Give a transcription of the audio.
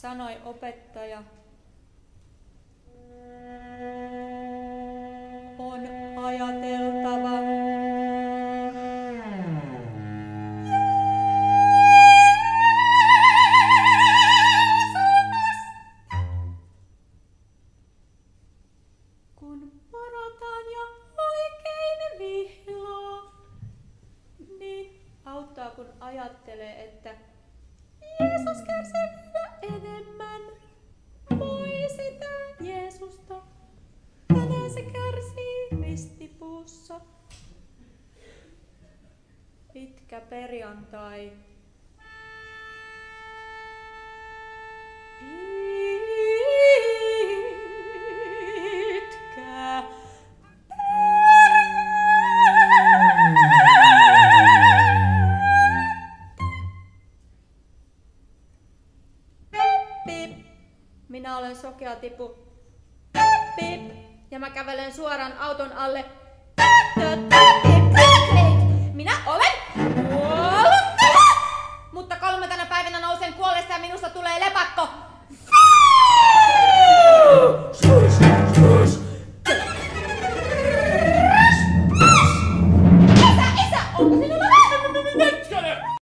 sanoi opettaja. On ajateltava. Kun varotaan ja oikein vihlaa, niin auttaa kun ajattelee, että Jeesus kärsii vielä enemmän. Voi sitä Jeesusta, tänään se kärsii ristipuussa. Pitkä perjantai. Pitkä. Pip. Minä olen sokea tipu. Pip. Ja mä kävelen suoraan auton alle. Minä olen kuollut. Mutta 3. päivänä nousen kuolleesta ja minusta tulee lepakko.